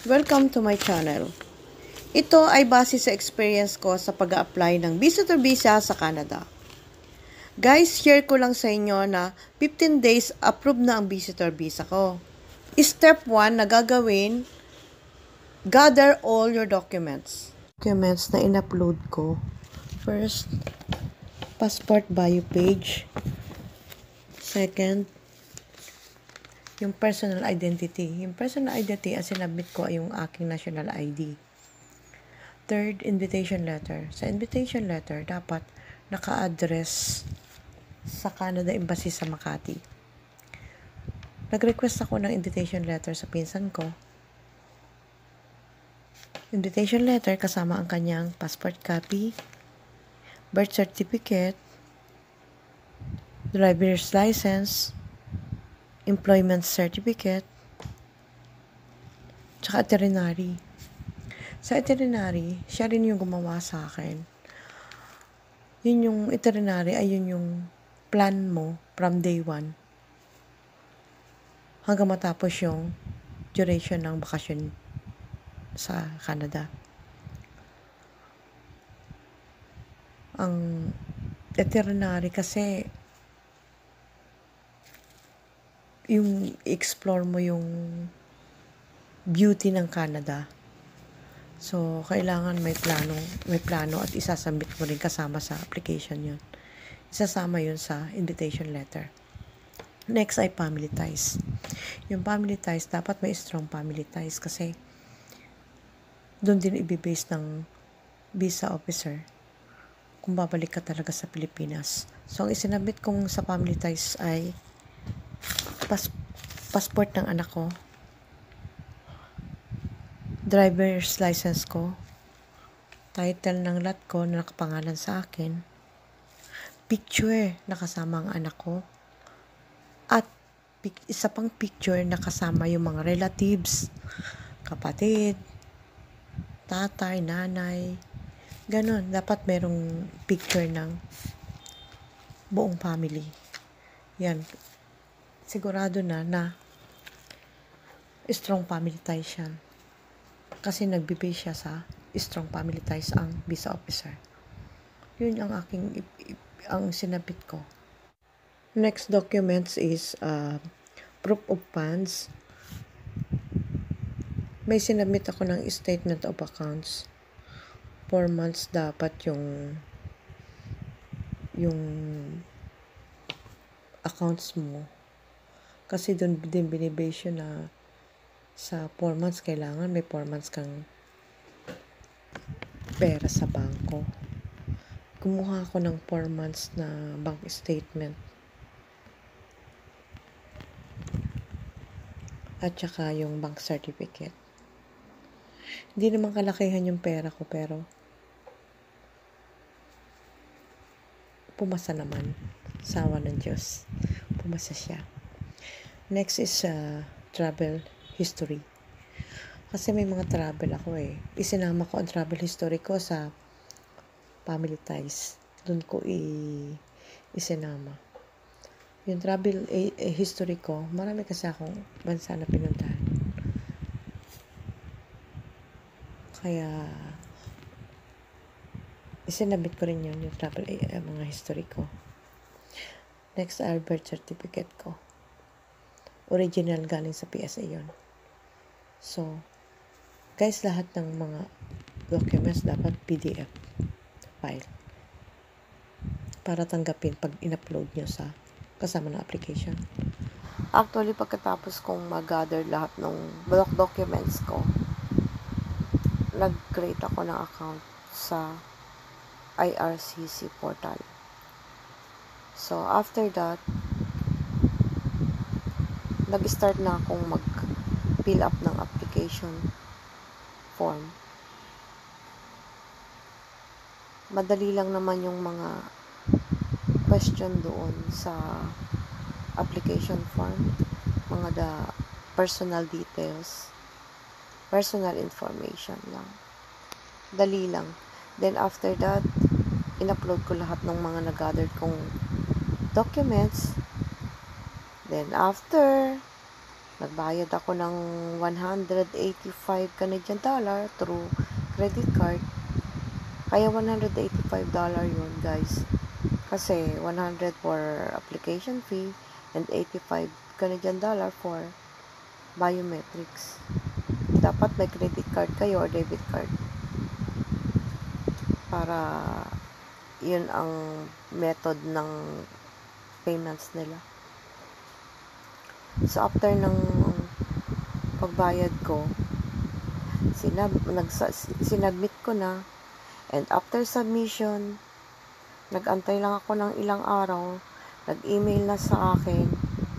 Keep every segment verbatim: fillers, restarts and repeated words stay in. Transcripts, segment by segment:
Welcome to my channel. Ito ay base sa experience ko sa pag-a-apply ng visitor visa sa Canada. Guys, share ko lang sa inyo na fifteen days approved na ang visitor visa ko. Step one na gagawin, gather all your documents. Documents na in-upload ko. First, passport bio page. Second, yung personal identity. Yung personal identity, ang sinabit ko ay yung aking national I D. Third, invitation letter. Sa invitation letter, dapat naka-address sa Canada Embassy sa Makati. Nag-request ako ng invitation letter sa pinsan ko. Invitation letter kasama ang kanyang passport copy, birth certificate, driver's license, employment certificate, tsaka itinerary. Sa itinerary, siya rin yung gumawa sa akin. Yun yung itinerary ay yun yung plan mo from day one hanggang matapos yung duration ng bakasyon sa Canada. Ang itinerary kasi yung explore mo yung beauty ng Canada. So, kailangan may plano, may plano at isasubmit mo rin kasama sa application yun. Isasama yun sa invitation letter. Next ay family ties. Yung family ties, dapat may strong family ties kasi doon din ibibase ng visa officer kung babalik ka talaga sa Pilipinas. So, ang isinabit kong sa family ties ay pas passport ng anak ko, driver's license ko, title ng lot ko na nakapangalan sa akin, picture na kasama ang anak ko, at isa pang picture na kasama yung mga relatives, kapatid, tatay, nanay, ganun. Dapat merong picture ng buong family. Yan. Sigurado na na strong family ties yan. Kasi nagbibase siya sa strong family ties ang visa officer. Yun ang aking ang sinabit ko. Next documents is uh, proof of funds. May sinabit ako ng statement of accounts. Four months dapat yung yung accounts mo. Kasi doon din binibase yun na sa four months, kailangan may four months kang pera sa bangko. Kumuha ako ng four months na bank statement. At saka yung bank certificate. Hindi naman kalakihan yung pera ko, pero pumasa naman. Sawa ng Diyos. Pumasa siya. Next is uh, travel history. Kasi may mga travel ako eh. Isinama ko ang travel history ko sa family ties. Doon ko i- isinama. Yung travel eh, eh, history ko, marami kasi akong bansa na pinuntahan. Kaya isinabit ko rin yun, yung travel eh, mga history ko. Next, ay birth certificate ko. Original galing sa P S A yun. So, guys, lahat ng mga documents dapat P D F file para tanggapin pag in-upload nyo sa kasama ng application. Actually, pagkatapos kong mag-gather lahat ng block documents ko, nag-create ako ng account sa I R C C portal. So, after that, nag-start na akong mag-fill up ng application form. Madali lang naman yung mga question doon sa application form. Mga the personal details, personal information lang. Dali lang. Then after that, in-upload ko lahat ng mga nag-gathered kong documents. Then after, Nagbayad ako ng one hundred eighty-five Canadian dollar through credit card. Kaya one hundred eighty-five dollar yun, guys. Kasi one hundred for application fee and eighty-five Canadian dollar for biometrics. Dapat may credit card kayo or debit card para yun ang method ng payments nila. So, after ng pagbayad ko, sinab nagsa sinabmit ko na, and after submission, nag-antay lang ako ng ilang araw, nag-email na sa akin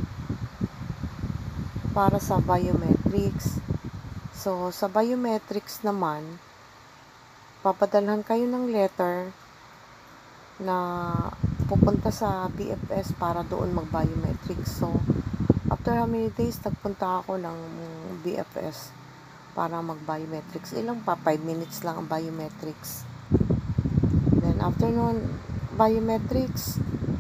para sa biometrics. So, sa biometrics naman, papadalhan kayo ng letter na pupunta sa B F S para doon mag-biometrics. So, after how many days, nagpunta ako ng B F S para mag-biometrics. Ilang pa? five minutes lang ang biometrics. Then, after nun, biometrics,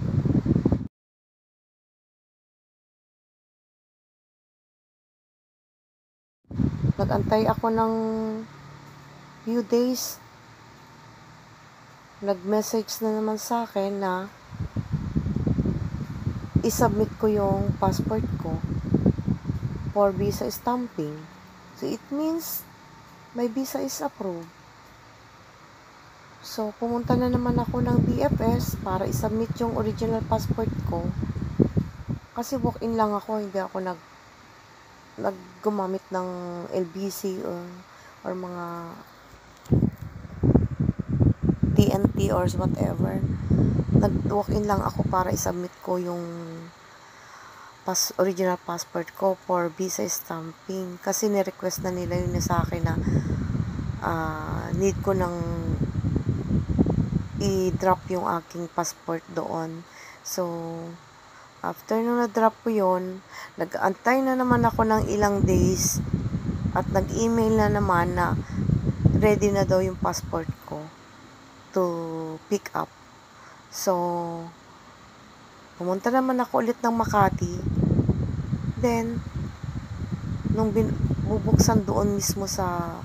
nag-antay ako ng few days. Nag-message na naman sa akin na isubmit ko yung passport ko for visa stamping. So, it means my visa is approved. So, pumunta na naman ako ng B F S para isubmit yung original passport ko. Kasi walk-in lang ako, hindi ako nag naggumamit ng L B C or, or mga T N T or whatever. Nag-walk-in lang ako para isubmit ko yung pas original passport ko for visa stamping. Kasi ni-request na nila yun sa akin na uh, need ko nang i-drop yung aking passport doon. So, after nung na-drop ko yun, nag-antay na naman ako ng ilang days at nag-email na naman na ready na daw yung passport ko to pick up. So, pumunta naman ako ulit ng Makati. Then, nung bin- bubuksan doon mismo sa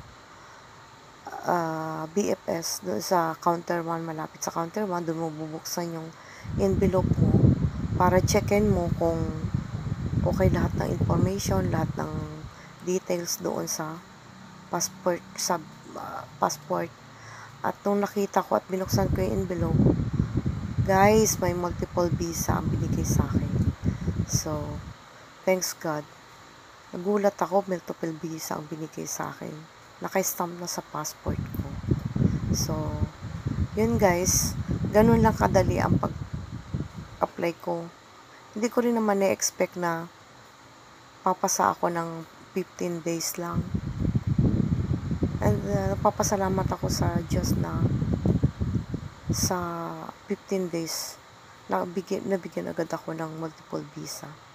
uh, B F S, doon sa counter one, malapit sa counter one, doon mo bubuksan yung envelope mo para check-in mo kung okay lahat ng information, lahat ng details doon sa passport, sa uh, passport. At nung nakita ko at binuksan ko yung envelope, guys, may multiple visa ang binigay sa akin. So, thanks God. Nagulat ako, multiple visa ang binigay sa akin. Naka-stamp na sa passport ko. So, yun guys, ganun lang kadali ang pag-apply ko. Hindi ko rin naman na-expect na papasa ako ng fifteen days lang. And uh, papasalamat ako sa Diyos na sa fifteen days nabigyan, nabigyan agad ako ng multiple visa.